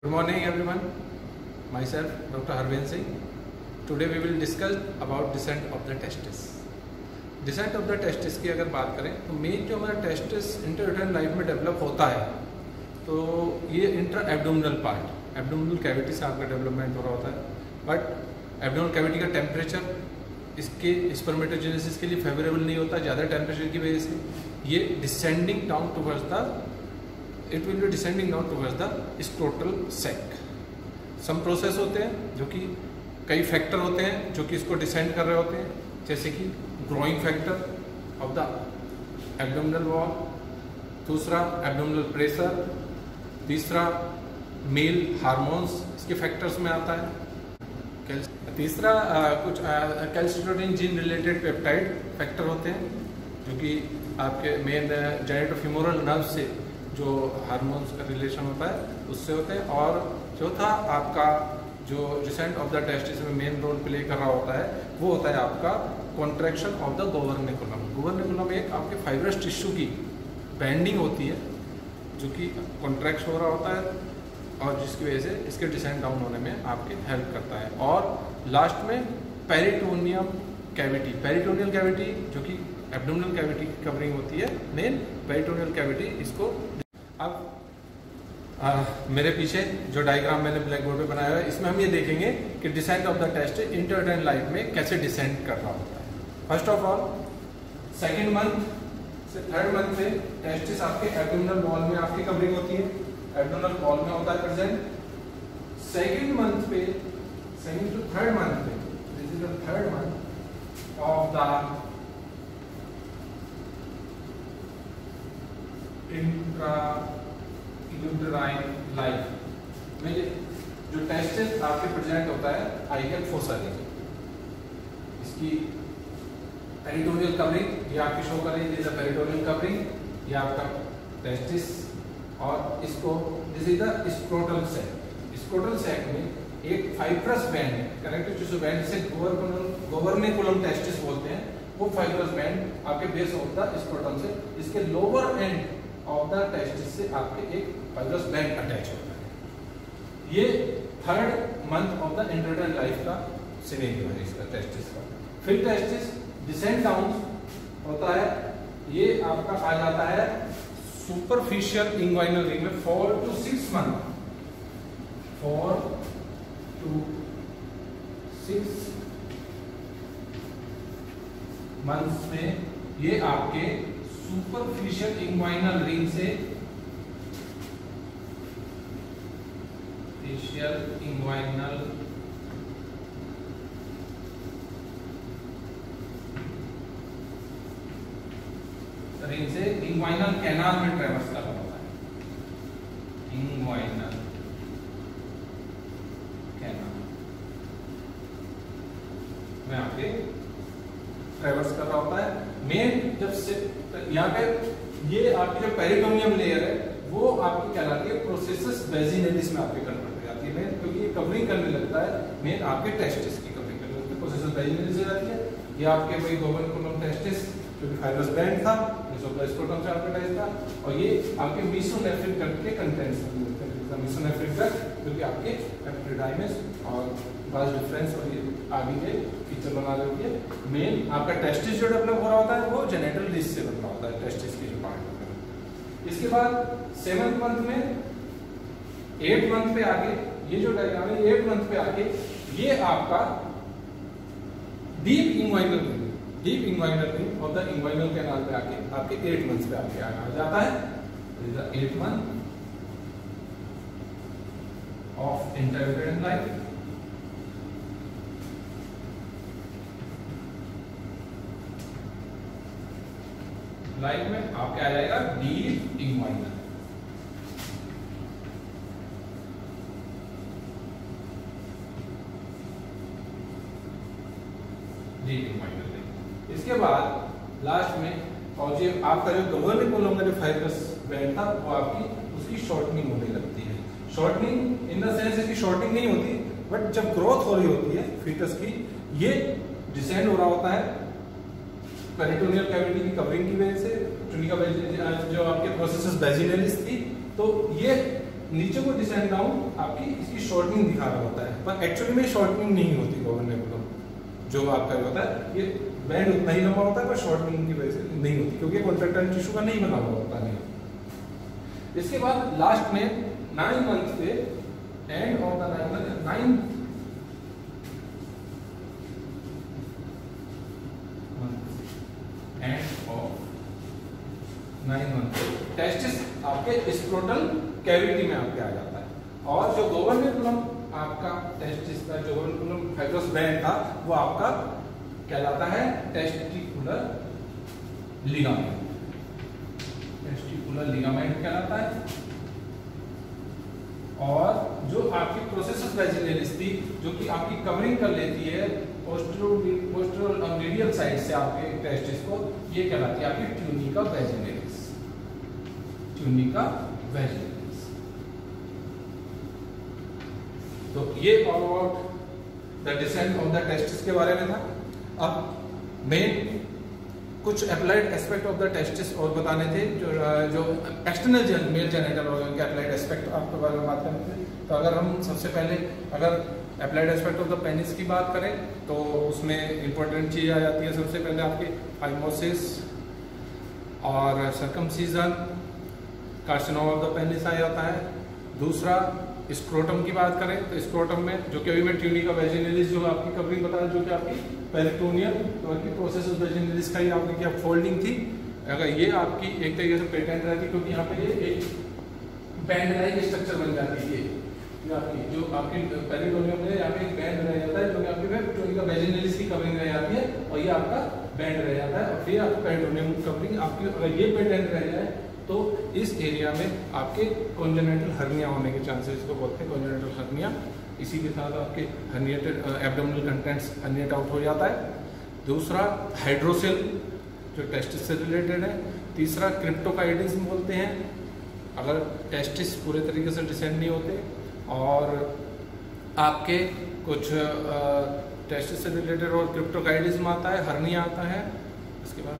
Good morning everyone, myself Dr. Harvinder Singh. Today we will discuss about descent of the testis. Descent of the testis की अगर बात करें तो main जो हमारा टेस्टिस इंट्रायूटेराइन लाइफ में डेवलप होता है तो ये intra abdominal part, abdominal cavity से आपका डेवलपमेंट हो रहा होता है। बट एब्डोमिनल कैविटी का टेम्परेचर इसके स्पर्मेटोजेनेसिस के लिए फेवरेबल नहीं होता, ज़्यादा टेम्परेचर की वजह से ये descending down towards the it will be descending down towards the scrotal sac. Some process होते हैं जो कि कई फैक्टर होते हैं जो कि इसको डिसेंड कर रहे होते हैं, जैसे कि growing factor of the abdominal wall, दूसरा एब्डोमिनल प्रेशर, तीसरा मेल हार्मोन्स इसके फैक्टर्स में आता है, तीसरा कुछ calcitonin gene related peptide factor होते हैं जो कि आपके मेन जेनेटोफिमोरल नर्व से जो हार्मोन्स का रिलेशन होता है उससे होते हैं। और चौथा आपका जो डिसेंट ऑफ द टेस्टिस में मेन रोल प्ले कर रहा होता है वो होता है आपका contraction of the gubernaculum. Gubernaculum एक आपके फाइब्रस टिश्यू की बेंडिंग होती है जो कि कॉन्ट्रैक्ट हो रहा होता है और जिसकी वजह से इसके डिसेंट डाउन होने में आपके हेल्प करता है। और लास्ट में पेरिटोनियम कैविटी, पेरिटोनियल कैविटी जो कि एब्डोमिनल कैविटी की कवरिंग होती है, मेन पेरिटोनियल कैविटी इसको। अब मेरे पीछे जो डायग्राम मैंने ब्लैक बोर्ड पे बनाया है इसमें हम ये देखेंगे कि descent of the testis intrauterine life में कैसे डिसेंट कर रहा होता है। First of all second month से थर्ड मंथ में टेस्टिस आपके एब्डोमिनल वॉल में आपकी कवरिंग होती है, एब्डोमिनल वॉल में होता है प्रेजेंट। सेकेंड मंथ पे, सेकेंड टू थर्ड मंथ पे, this is the third month of the intrauterine life में जो टेस्टिस आपके प्रेजेंट होता है आइकल फोसा रीजन, इसकी पेरिटोनियल कवरिंग ये आपकी शो कर रही है, पेरिटोनियल कवरिंग ये आपका टेस्टिस और इसको this is the scrotal sac. Scrotal sac में एक फाइब्रस बैंड है, कनेक्टिव टिश्यू बैंड से गोवर्निकुलम टेस्टिस बोलते हैं, वो फाइब्रस बैंड आपके बेस ऑफ द स्क्रोटम से इसके lower end of the testis से आपके एक फाइब्रस बैंड अटैच होता है। ये third month of the intrauterine life का सिनेरियो है इसका टेस्टिस का। फिर टेस्टिस डिसेंड डाउन होता है, ये आपका आ जाता है सुपरफिशियल इंग्वाइनल रिंग में 4 to 6 मंथ, 4 to 6 मंथ्स में ये आपके सुपरफिशियल इंग्वाइनल रिंग से फेशियल इंग्वाइनल रिंग से इंग्वाइनल कैनाल में ट्रेवर्स कर रहा होता है, इंग्वाइनल कैनाल में आपके ट्रेवर्स कर रहा होता है। मेन जब से यहाँ पे ये आपकी जो पेरिटोनियम लेयर है वो आपकी कहलाती है प्रोसेसस वेजिनलिस में आपके कन्वर्ट हो जाती है, क्योंकि ये कवरिंग करने लगता है मेन आपके टेस्टिस की कवरिंग करने लगता है, प्रोसेसस वेजिनलिस हो जाती है। ये आपके वही गोवर्निकुलम टेस्टिस जो कि फाइब्रस बैंड था, स्क्रोटम से अटैच था, और ये आपके मीसोनेफ्रिन करके कंटेंट्स मीसोनेफ्रिन कर जो कि आपके एपिडाइमिस और बस डिफरेंस और ये आगे के फीचर बना रही है। मेन आपका टेस्टिस जो डेवलप हो रहा होता है वो जेनेटल डिश से बन रहा होता है, टेस्टिस की जो पार्ट होता है। इसके बाद 7th मंथ में 8th मंथ पे आके ये जो डायग्राम है 8th मंथ पे आके ये आपका deep inguinal ring, deep inguinal ring और द इंग्वाइनल कैनाल पे आके आपके 8 मंथ पे आके आ जाता है 8th month of intrauterine life. Life में आपके आ जाएगा डीप इंग्वाइनल, डीप इंग्वाइनल। इसके बाद लास्ट में और जो आपका जो गोवर्निकुलम का जो फाइब्रस बैंड था वो आपकी उसकी शॉर्टनिंग होने लगती है। शॉर्टनिंग इन द सेंस इसकी शॉर्टनिंग नहीं होती, बट जब ग्रोथ हो रही होती है फीटस की, ये डिसेंड हो रहा होता है पेरिटोनियल कैविटी की कवरिंग की वजह से, जो आपके प्रोसेसस वेजिनलिस थी, तो ये नीचे को डिसेंड डाउन आपकी इसकी शॉर्टनिंग दिखा रहा होता है, पर एक्चुअली में शॉर्टनिंग नहीं होती गोवर्नेबुलम। जो आपका होता है ये बैंड उतना ही लंबा होता है, पर शॉर्टनिंग की वजह से नहीं होती, क्योंकि कॉन्ट्रैक्टाइल टिश्यू का नहीं बना हुआ होता है। इसके बाद लास्ट में 9 मंथ पे end of the 9 month end of 9 month testis आपके स्क्रोटल कैविटी में आपके आ जाता है। और जो गोवर्नेबुलम आपका टेस्टिस का जो गोवर्नेबुलम फाइब्रस बैंड था वो आपका कहलाता है टेस्टिकुलर लिगामेंट। टेस्टिकुलर लिगामेंट कहलाता है। और जो आपकी प्रोसेसस वेजिनेलिस थी, जो कि आपकी कवरिंग कर लेती है पोस्टरो मीडियल साइड से आपके टेस्टिस को, ये कहलाती है आपकी ट्यूनिका वेजिनेलिस। Tunica vaginalis. तो ये all about the descent of the testis के बारे में था। अब मेन कुछ applied aspect of the testis और बताने थे, जो एक्सटर्नल मेल जेनिटल ऑर्गन के अप्लाइड एस्पेक्ट आपके बारे में बात करने थे। तो अगर हम सबसे पहले अगर applied aspect of the penis की बात करें तो उसमें इंपॉर्टेंट चीज आ जाती है सबसे पहले आपकी फाइमोसिस और circumcision, carcinoma of the penis आ जाता है। दूसरा स्क्रोटम की बात करें तो स्क्रोटम में जो कि अभी मैं ट्यूनिका वेजिनेलिस जो आपकी कवरिंग बताया, जो कि आपकी पेरिटोनियल तो आपकी प्रोसेस वेजिनेलिस का ही आपने क्या फोल्डिंग थी, अगर ये आपकी एक तरीके से पेटेंट रहती, क्योंकि यहाँ पे ये एक बैंड लाइक स्ट्रक्चर बन जाती है। आपकी जो आपकी पेरिटोनियम में यहाँ पे एक बैंड रह जाता है, जो कि आपकी ट्यूनिका वेजिनेलिस की कवरिंग रह जाती है, और ये आपका बैंड रह जाता है। और फिर आपकी पेरिटोनियम कवरिंग आपकी अगर ये पेटेंट रह जाए तो इस एरिया में आपके कॉन्जेनिटल हर्निया होने के चांसेस को बोलते हैं कॉन्जेनिटल हर्निया। इसी के साथ आपके herniated abdominal contents herniate out हो जाता है। दूसरा हाइड्रोसिल जो टेस्टिस से रिलेटेड है। तीसरा क्रिप्टोकाइटिस बोलते हैं, अगर टेस्टिस पूरे तरीके से डिसेंड नहीं होते और आपके कुछ टेस्टिस से रिलेटेड और क्रिप्टोकाइटिस आता है, हर्निया आता है। इसके बाद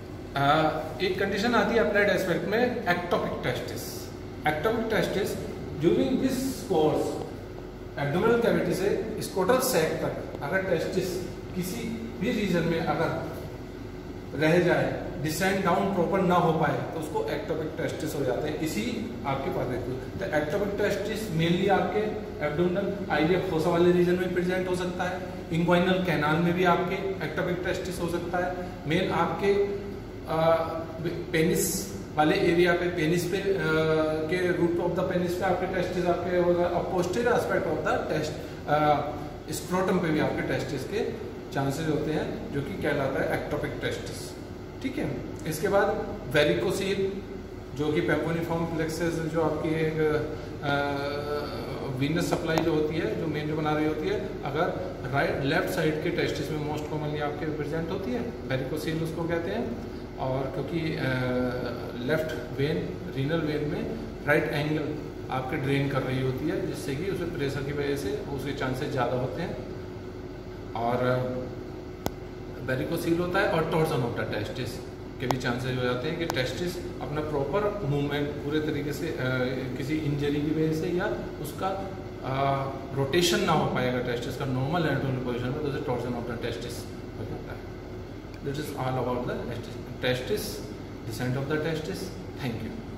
एक कंडीशन आती है अप्लाइड एस्पेक्ट में, ectopic testis. Ectopic testis during this course abdominal cavity से स्क्रोटल सैक तक अगर टेस्टिस किसी भी रीजन में अगर रह जाए, डिसेंड डाउन प्रॉपर ना हो पाए, तो उसको एक्टोपिक टेस्टिस हो जाते हैं। इसी आपके पास देखो तो एक्टोपिक टेस्टिस मेनली आपके एब्डोमिनल आईवीएफ फोसा वाले रीजन में प्रेजेंट हो सकता है। इंग्वाइनल कैनाल में भी आपके एक्टोपिक टेस्टिस हो सकता है। मेन आपके पेनिस वाले एरिया पे, पेनिस पे के रूट ऑफ द पेनिस पे आपके टेस्टिस आपके होगा। और posterior aspect of the test scrotum पे भी आपके टेस्टिस के चांसेस होते हैं, जो कि कहलाता है एक्टोपिक टेस्टिस। ठीक है। इसके बाद वेरिकोसील जो कि पेम्पोनिफॉर्म प्लेक्सस जो आपकी एक वीनस सप्लाई जो होती है, जो मेन जो बना रही होती है, अगर राइट लेफ्ट साइड के टेस्टिस में मोस्ट कॉमनली आपके प्रेजेंट होती है, वेरिकोसील उसको कहते हैं। और क्योंकि लेफ्ट वेन रीनल वेन में राइट एंगल आपके ड्रेन कर रही होती है, जिससे कि उसमें प्रेशर की वजह से उसके चांसेस ज़्यादा होते हैं। और वेरिकोसील होता है और टॉर्सन ऑफ द टेस्टिस के भी चांसेस हो जाते हैं कि टेस्टिस अपना प्रॉपर मूवमेंट पूरे तरीके से किसी इंजरी की वजह से या उसका रोटेशन ना हो पाएगा टेस्टिस का नॉर्मल एनाटोमिकल पोजीशन में, तो उसे टॉर्सन ऑफ द टेस्टिस हो जाता है। This is all about the testis, descent of the testis. Thank you.